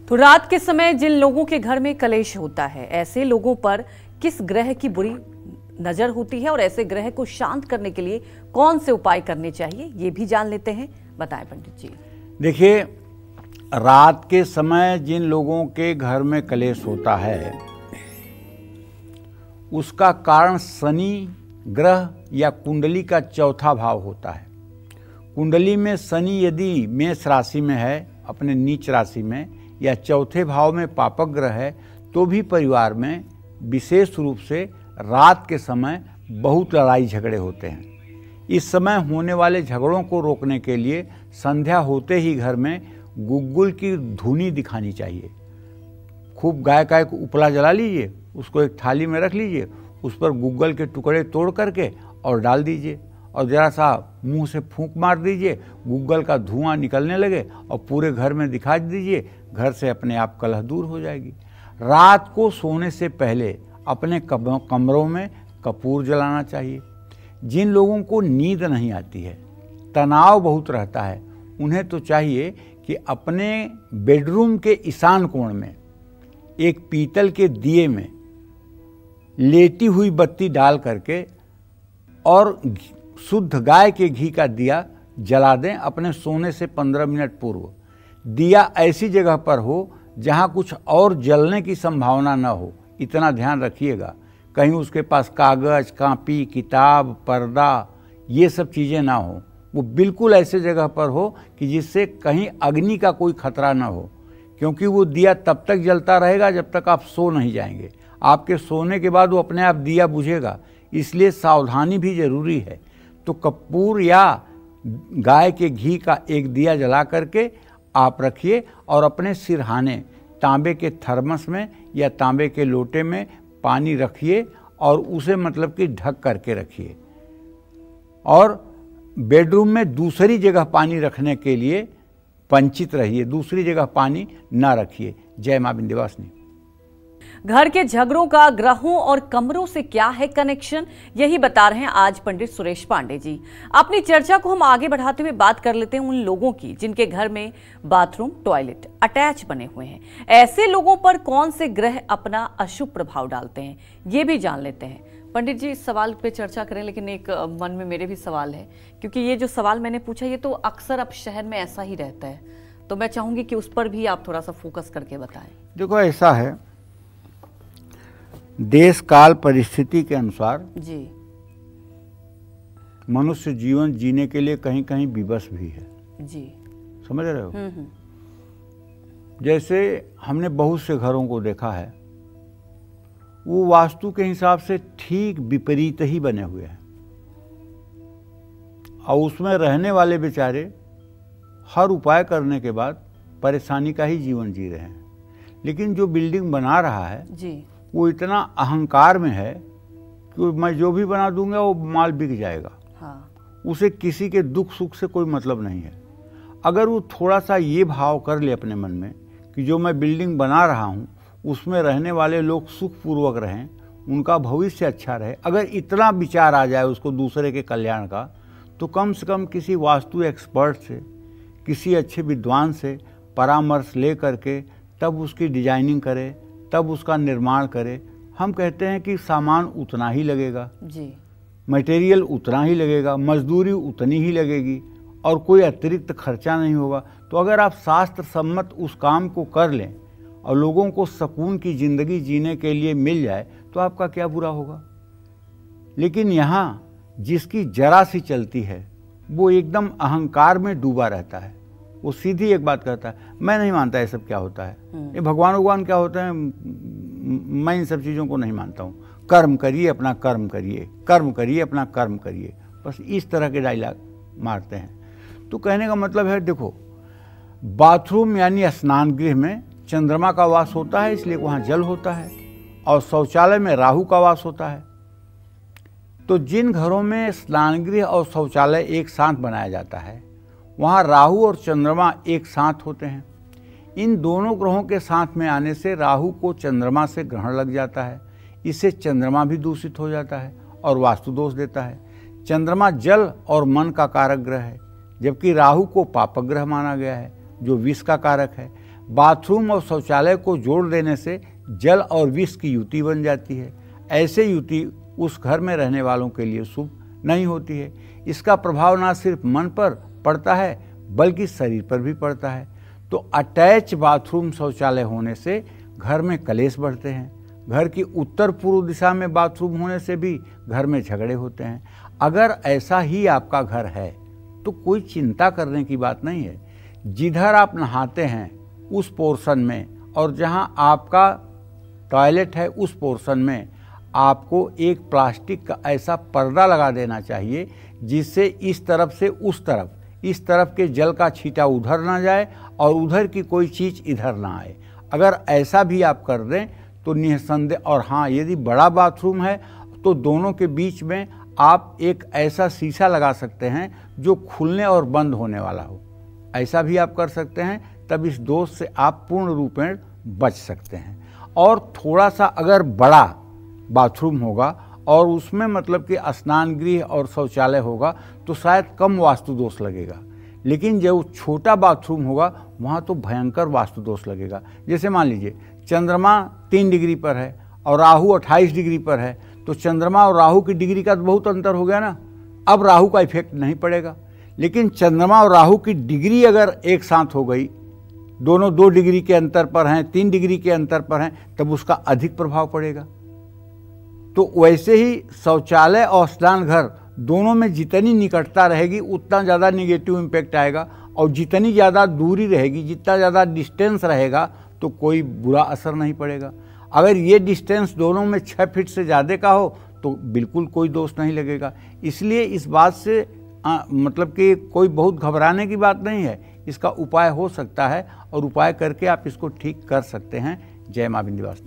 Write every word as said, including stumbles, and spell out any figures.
तो रात के समय जिन लोगों के घर में कलेश होता है, ऐसे लोगों पर किस ग्रह की बुरी नजर होती है और ऐसे ग्रह को शांत करने के लिए कौन से उपाय करने चाहिए, ये भी जान लेते हैं। बताएं पंडित जी। देखिए, रात के समय जिन लोगों के घर में कलेश होता है उसका कारण शनि ग्रह या कुंडली का चौथा भाव होता है। कुंडली में शनि यदि मेष राशि में है, अपने नीच राशि में, या चौथे भाव में पापक ग्रह है, तो भी परिवार में विशेष रूप से रात के समय बहुत लड़ाई झगड़े होते हैं। इस समय होने वाले झगड़ों को रोकने के लिए संध्या होते ही घर में गुग्गुल की धुनी दिखानी चाहिए। खूब गाय का एक उपला जला लीजिए, उसको एक थाली में रख लीजिए, उस पर गुग्गल के टुकड़े तोड़ करके और डाल दीजिए और ज़रा सा मुंह से फूंक मार दीजिए, गुग्गल का धुआं निकलने लगे और पूरे घर में दिखा दीजिए, घर से अपने आप कलह दूर हो जाएगी। रात को सोने से पहले अपने कमरों में कपूर जलाना चाहिए। जिन लोगों को नींद नहीं आती है, तनाव बहुत रहता है, उन्हें तो चाहिए कि अपने बेडरूम के ईशान कोण में एक पीतल के दिए में लेटी हुई बत्ती डाल करके और शुद्ध गाय के घी का दिया जला दें अपने सोने से पंद्रह मिनट पूर्व। दिया ऐसी जगह पर हो जहां कुछ और जलने की संभावना न हो, इतना ध्यान रखिएगा। कहीं उसके पास कागज, कापी, किताब, पर्दा, ये सब चीज़ें ना हो। वो बिल्कुल ऐसे जगह पर हो कि जिससे कहीं अग्नि का कोई खतरा ना हो, क्योंकि वो दिया तब तक जलता रहेगा जब तक आप सो नहीं जाएंगे। आपके सोने के बाद वो अपने आप दिया बुझेगा, इसलिए सावधानी भी जरूरी है। तो कपूर या गाय के घी का एक दिया जला करके आप रखिए और अपने सिरहाने तांबे के थर्मस में या तांबे के लोटे में पानी रखिए और उसे मतलब कि ढक करके रखिए। और बेडरूम में दूसरी जगह पानी रखने के लिए पंचित रहिए, दूसरी जगह पानी ना रखिए। जय मां विंध्यवासिनी। घर के झगड़ों का ग्रहों और कमरों से क्या है कनेक्शन, यही बता रहे हैं आज पंडित सुरेश पांडे जी। अपनी चर्चा को हम आगे बढ़ाते हुए बात कर लेते हैं उन लोगों की जिनके घर में बाथरूम टॉयलेट अटैच बने हुए हैं। ऐसे लोगों पर कौन से ग्रह अपना अशुभ प्रभाव डालते हैं, ये भी जान लेते हैं। पंडित जी, इस सवाल पे चर्चा करें, लेकिन एक मन में मेरे भी सवाल है, क्योंकि ये जो सवाल मैंने पूछा ये तो अक्सर अब शहर में ऐसा ही रहता है, तो मैं चाहूंगी कि उस पर भी आप थोड़ा सा फोकस करके बताएं। देखो, ऐसा है, देश काल परिस्थिति के अनुसार जी मनुष्य जीवन जीने के लिए कहीं कहीं विवश भी है। जी समझ रहे हो? हम्म हम्म। जैसे हमने बहुत से घरों को देखा है, वो वास्तु के हिसाब से ठीक विपरीत ही बने हुए हैं और उसमें रहने वाले बेचारे हर उपाय करने के बाद परेशानी का ही जीवन जी रहे हैं। लेकिन जो बिल्डिंग बना रहा है जी वो इतना अहंकार में है कि मैं जो भी बना दूंगा वो माल बिक जाएगा। हाँ। उसे किसी के दुख सुख से कोई मतलब नहीं है। अगर वो थोड़ा सा ये भाव कर ले अपने मन में कि जो मैं बिल्डिंग बना रहा हूँ उसमें रहने वाले लोग सुखपूर्वक रहें, उनका भविष्य अच्छा रहे, अगर इतना विचार आ जाए उसको दूसरे के कल्याण का, तो कम से कम किसी वास्तु एक्सपर्ट से, किसी अच्छे विद्वान से परामर्श ले करके तब उसकी डिजाइनिंग करे, तब उसका निर्माण करे। हम कहते हैं कि सामान उतना ही लगेगा जी, मटेरियल उतना ही लगेगा, मजदूरी उतनी ही लगेगी और कोई अतिरिक्त खर्चा नहीं होगा। तो अगर आप शास्त्र सम्मत उस काम को कर लें और लोगों को सुकून की ज़िंदगी जीने के लिए मिल जाए तो आपका क्या बुरा होगा। लेकिन यहाँ जिसकी जरा सी चलती है वो एकदम अहंकार में डूबा रहता है। वो सीधी एक बात कहता है, मैं नहीं मानता ये सब क्या होता है, ये भगवान भगवान क्या होते हैं, मैं इन सब चीज़ों को नहीं मानता हूँ। कर्म करिए, अपना कर्म करिए, कर्म करिए, अपना कर्म करिए, बस इस तरह के डायलॉग मारते हैं। तो कहने का मतलब है, देखो, बाथरूम यानी स्नान गृह में चंद्रमा का वास होता है, इसलिए वहाँ जल होता है, और शौचालय में राहु का वास होता है। तो जिन घरों में स्नान गृह और शौचालय एक साथ बनाया जाता है वहाँ राहु और चंद्रमा एक साथ होते हैं। इन दोनों ग्रहों के साथ में आने से राहु को चंद्रमा से ग्रहण लग जाता है, इससे चंद्रमा भी दूषित हो जाता है और वास्तु दोष देता है। चंद्रमा जल और मन का कारक ग्रह है, जबकि राहु को पापक ग्रह माना गया है जो विष का कारक है। बाथरूम और शौचालय को जोड़ देने से जल और विष की युति बन जाती है। ऐसे युति उस घर में रहने वालों के लिए शुभ नहीं होती है। इसका प्रभाव न सिर्फ मन पर पड़ता है बल्कि शरीर पर भी पड़ता है। तो अटैच बाथरूम शौचालय होने से घर में कलेश बढ़ते हैं। घर की उत्तर पूर्व दिशा में बाथरूम होने से भी घर में झगड़े होते हैं। अगर ऐसा ही आपका घर है तो कोई चिंता करने की बात नहीं है। जिधर आप नहाते हैं उस पोर्शन में और जहां आपका टॉयलेट है उस पोर्शन में आपको एक प्लास्टिक का ऐसा पर्दा लगा देना चाहिए जिससे इस तरफ से उस तरफ, इस तरफ के जल का छींटा उधर ना जाए और उधर की कोई चीज़ इधर ना आए। अगर ऐसा भी आप कर दें तो निःसंदेह, और हाँ यदि बड़ा बाथरूम है तो दोनों के बीच में आप एक ऐसा शीशा लगा सकते हैं जो खुलने और बंद होने वाला हो। ऐसा भी आप कर सकते हैं, तब इस दोष से आप पूर्ण रूपेण बच सकते हैं। और थोड़ा सा अगर बड़ा बाथरूम होगा और उसमें मतलब कि स्नान गृह और शौचालय होगा तो शायद कम वास्तु दोष लगेगा, लेकिन जब छोटा बाथरूम होगा वहाँ तो भयंकर वास्तु दोष लगेगा। जैसे मान लीजिए चंद्रमा तीन डिग्री पर है और राहु अट्ठाईस डिग्री पर है, तो चंद्रमा और राहु की डिग्री का तो बहुत अंतर हो गया ना। अब राहु का इफेक्ट नहीं पड़ेगा, लेकिन चंद्रमा और राहु की डिग्री अगर एक साथ हो गई, दोनों दो डिग्री के अंतर पर हैं, तीन डिग्री के अंतर पर हैं, तब उसका अधिक प्रभाव पड़ेगा। तो वैसे ही शौचालय और स्नान घर दोनों में जितनी निकटता रहेगी उतना ज़्यादा निगेटिव इम्पैक्ट आएगा, और जितनी ज़्यादा दूरी रहेगी, जितना ज़्यादा डिस्टेंस रहेगा तो कोई बुरा असर नहीं पड़ेगा। अगर ये डिस्टेंस दोनों में छः फीट से ज़्यादा का हो तो बिल्कुल कोई दोष नहीं लगेगा। इसलिए इस बात से आ, मतलब कि कोई बहुत घबराने की बात नहीं है। इसका उपाय हो सकता है और उपाय करके आप इसको ठीक कर सकते हैं। जय मां विंध्यवासिनी।